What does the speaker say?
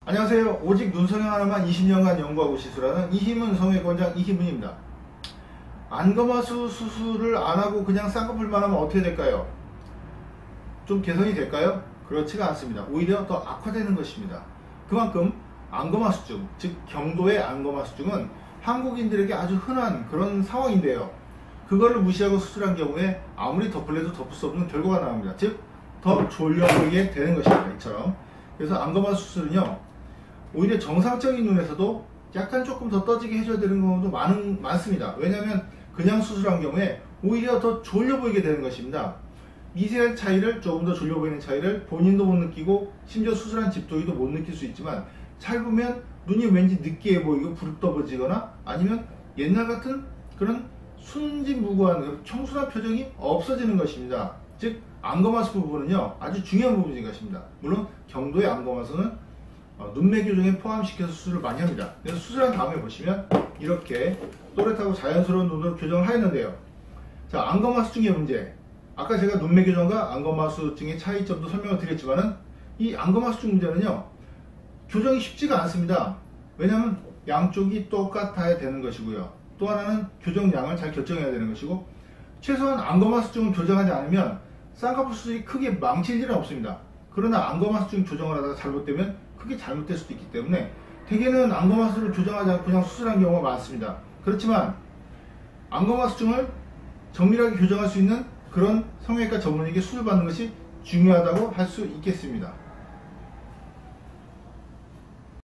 안녕하세요. 오직 눈성형 하나만 20년간 연구하고 시술하는 이희문 성형외과원장 이희문입니다. 안검하수 수술을 안하고 그냥 쌍꺼풀만 하면 어떻게 될까요? 좀 개선이 될까요? 그렇지가 않습니다. 오히려 더 악화되는 것입니다. 그만큼 안검하수증, 즉 경도의 안검하수증은 한국인들에게 아주 흔한 그런 상황인데요. 그거를 무시하고 수술한 경우에 아무리 덮을래도 덮을 수 없는 결과가 나옵니다. 즉 더 졸려 보이게 되는 것입니다. 이처럼. 그래서 안검하수 수술은요, 오히려 정상적인 눈에서도 약간 조금 더 떠지게 해줘야 되는 경우도 많습니다. 왜냐하면 그냥 수술한 경우에 오히려 더 졸려 보이게 되는 것입니다. 미세한 차이를, 조금 더 졸려 보이는 차이를 본인도 못 느끼고 심지어 수술한 집도의도 못 느낄 수 있지만, 잘 보면 눈이 왠지 느끼해 보이고 부릅떠지거나 아니면 옛날 같은 그런 순진무구한 청순한 표정이 없어지는 것입니다. 즉 안검하수 부분은요 아주 중요한 부분인 것입니다. 물론 경도의 안검하수는 눈매 교정에 포함시켜서 수술을 많이 합니다. 그래서 수술한 다음에 보시면 이렇게 또렷하고 자연스러운 눈으로 교정을 하였는데요. 자, 안검하수증의 문제, 아까 제가 눈매 교정과 안검하수증의 차이점도 설명을 드렸지만은 이 안검하수증 문제는요 교정이 쉽지가 않습니다. 왜냐하면 양쪽이 똑같아야 되는 것이고요, 또 하나는 교정량을 잘 결정해야 되는 것이고, 최소한 안검하수증을 교정하지 않으면 쌍꺼풀 수술이 크게 망칠 일은 없습니다. 그러나 안검하수증 조정을 하다가 잘못되면 크게 잘못될 수도 있기 때문에 대개는 안검하수를 조정하지 않고 그냥 수술한 경우가 많습니다. 그렇지만 안검하수증을 정밀하게 교정할 수 있는 그런 성형외과 전문의에게 수술받는 것이 중요하다고 할 수 있겠습니다.